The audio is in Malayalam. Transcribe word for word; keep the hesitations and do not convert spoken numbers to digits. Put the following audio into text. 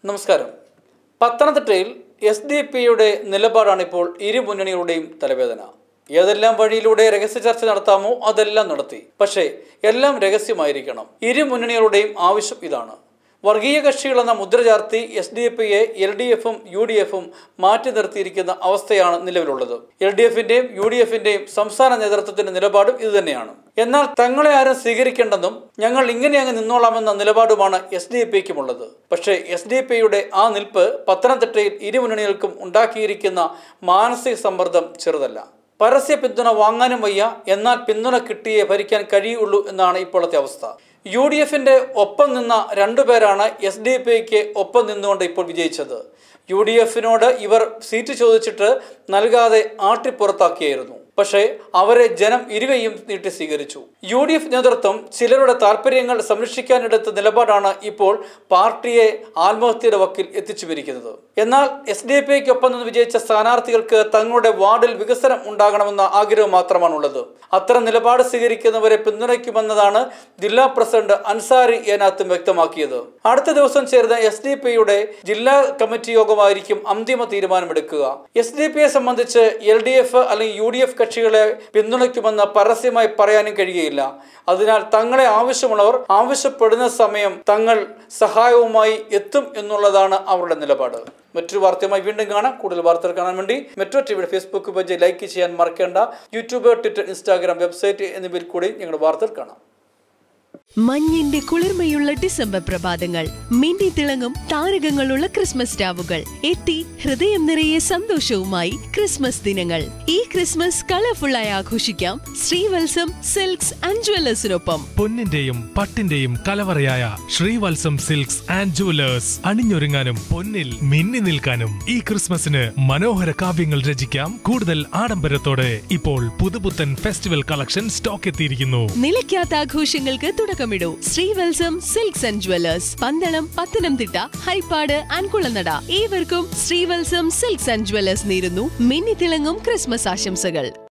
നമസ്കാരം. പത്തനംതിട്ടയിൽ എസ് ഡി പി യുടെ നിലപാടാണ് ഇപ്പോൾ ഇരു മുന്നണികളുടെയും തലവേദന. ഏതെല്ലാം വഴിയിലൂടെ രഹസ്യ ചർച്ച നടത്താമോ അതെല്ലാം നടത്തി. പക്ഷേ എല്ലാം രഹസ്യമായിരിക്കണം. ഇരു മുന്നണികളുടെയും ആവശ്യം ഇതാണ്. വർഗീയ കക്ഷികളെന്ന മുദ്ര ചാർത്തി എസ് ഡി പി യെ എൽ ഡി എഫും യു ഡി എഫും മാറ്റി നിർത്തിയിരിക്കുന്ന അവസ്ഥയാണ് നിലവിലുള്ളത്. എൽ ഡി എഫിന്റെയും യു ഡി എഫിന്റെയും സംസ്ഥാന നേതൃത്വത്തിന്റെ നിലപാടും ഇതുതന്നെയാണ്. എന്നാൽ തങ്ങളെ ആരും സ്വീകരിക്കേണ്ടെന്നും ഞങ്ങൾ ഇങ്ങനെ അങ്ങ് നിന്നോളാമെന്ന നിലപാടുമാണ് എസ് ഡി പി ക്കുമുള്ളത്. പക്ഷേ എസ് ഡി പി യുടെ ആ നിൽപ്പ് പത്തനംതിട്ടയിൽ ഇരു മുന്നണികൾക്കും ഉണ്ടാക്കിയിരിക്കുന്ന മാനസിക സമ്മർദ്ദം ചെറുതല്ല. പരസ്യ പിന്തുണ വാങ്ങാനും വയ്യ, എന്നാൽ പിന്തുണ കിട്ടിയേ ഭരിക്കാൻ കഴിയുള്ളൂ എന്നാണ് ഇപ്പോഴത്തെ അവസ്ഥ. യു ഡി എഫിന്റെ ഒപ്പം നിന്ന രണ്ടുപേരാണ് എസ് ഡി പി ക്ക് ഒപ്പം നിന്നുകൊണ്ട് ഇപ്പോൾ വിജയിച്ചത്. യു ഡി എഫിനോട് ഇവർ സീറ്റ് ചോദിച്ചിട്ട് നൽകാതെ ആട്ടിപ്പുറത്താക്കിയായിരുന്നു. പക്ഷേ അവരെ ജനം ഇരുകയും നീട്ടി സ്വീകരിച്ചു. യു ഡി എഫ് നേതൃത്വം ചിലരുടെ താല്പര്യങ്ങൾ സംരക്ഷിക്കാനെടുത്ത നിലപാടാണ് ഇപ്പോൾ പാർട്ടിയെ ആത്മഹത്യയുടെ വക്കിൽ എത്തിച്ചുമിരിക്കുന്നത്. എന്നാൽ എസ് ഡി പി ക്കൊപ്പം നിന്ന് വിജയിച്ച സ്ഥാനാർത്ഥികൾക്ക് തങ്ങളുടെ വാർഡിൽ വികസനം ഉണ്ടാകണമെന്ന ആഗ്രഹം മാത്രമാണുള്ളത്. അത്തരം നിലപാട് സ്വീകരിക്കുന്നവരെ പിന്തുണയ്ക്കുമെന്നതാണ് ജില്ലാ പ്രസിഡന്റ് അൻസാരി ഏനാത്തും വ്യക്തമാക്കിയത്. അടുത്ത ദിവസം ചേർന്ന എസ് ഡി പി യുടെ ജില്ലാ കമ്മിറ്റി യോഗമായിരിക്കും അന്തിമ തീരുമാനമെടുക്കുക. എസ് ഡി പിയെ സംബന്ധിച്ച് എൽ ഡി എഫ് അല്ലെങ്കിൽ യു ഡി എഫ് കക്ഷികളെ പിന്തുണയ്ക്കുമെന്ന് പരസ്യമായി പറയാനും കഴിയുകയില്ല. അതിനാൽ തങ്ങളെ ആവശ്യമുള്ളവർ ആവശ്യപ്പെടുന്ന സമയം തങ്ങൾ സഹായവുമായി എത്തും എന്നുള്ളതാണ് അവരുടെ നിലപാട്. മറ്റൊരു വാർത്തയുമായി വീണ്ടും കാണാം. കൂടുതൽ വാർത്തകൾ കാണാൻ വേണ്ടി മെട്രോ ടിവിയുടെ ഫേസ്ബുക്ക് പേജ് ലൈക്ക് ചെയ്യാൻ മറക്കേണ്ട. യൂട്യൂബ്, ട്വിറ്റർ, ഇൻസ്റ്റാഗ്രാം, വെബ്സൈറ്റ് എന്നിവയിൽ കൂടി ഞങ്ങളുടെ വാർത്തകൾ കാണാം. മഞ്ഞിന്റെ കുളിർമയുള്ള ഡിസംബർ പ്രഭാതങ്ങൾ, മിന്നി തിളങ്ങും താരകങ്ങളുള്ള ക്രിസ്മസ് സ്റ്റാവുകൾ എത്തി. ഹൃദയം നിറയെ സന്തോഷവുമായി ക്രിസ്മസ് ദിനങ്ങൾ. ഈ ക്രിസ്മസ് കളർഫുള്ളായി ആഘോഷിക്കാം ശ്രീവത്സം സിൽക്സ് ആൻഡ് ജ്വല്ലേഴ്സിനൊപ്പം. പൊന്നിന്റെയും പട്ടിന്റെയും കലവറയായ ശ്രീവത്സം സിൽക്സ് ആൻഡ് ജ്വല്ലേഴ്സ്. അണിഞ്ഞൊരുങ്ങാനും പൊന്നിൽ മിന്നി നിൽക്കാനും ഈ ക്രിസ്മസിന് മനോഹര കാവ്യങ്ങൾ രചിക്കാം കൂടുതൽ ആഡംബരത്തോടെ. ഇപ്പോൾ പുതുപുത്തൻ ഫെസ്റ്റിവൽ കളക്ഷൻ സ്റ്റോക്ക് എത്തിയിരിക്കുന്നു. നിലയ്ക്കാത്ത ആഘോഷങ്ങൾക്ക് തുടക്കമിടൂ. Sreevalsam silks and jewellers, Pandalam, Pathanamthitta, Harippad and Kulanada. ഏവർക്കും ശ്രീവത്സം സിൽക്സ് ആൻഡ് ജ്വല്ലേഴ്സ് നേരുന്നു മിന്നി തിളങ്ങും ക്രിസ്മസ് ആശംസകൾ.